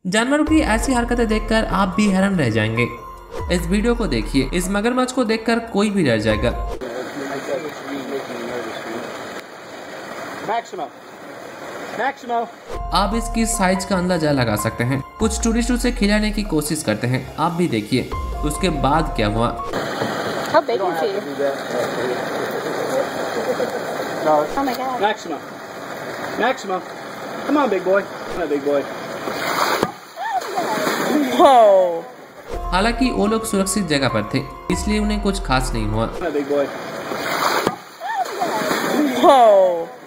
जानवरों की ऐसी हरकतें देखकर आप भी हैरान रह जाएंगे। इस वीडियो को देखिए, इस मगरमच्छ को देखकर कोई भी डर जाएगा। आप इसकी साइज का अंदाजा लगा सकते हैं। कुछ टूरिस्ट उसे खिलाने की कोशिश करते हैं, आप भी देखिए उसके बाद क्या हुआ। How big is he? Oh my god. Maximo. Come on, big boy. Come on, big boy. Whoa. हालांकि वो लोग सुरक्षित जगह पर थे, इसलिए उन्हें कुछ खास नहीं हुआ। Come on, big boy. Whoa.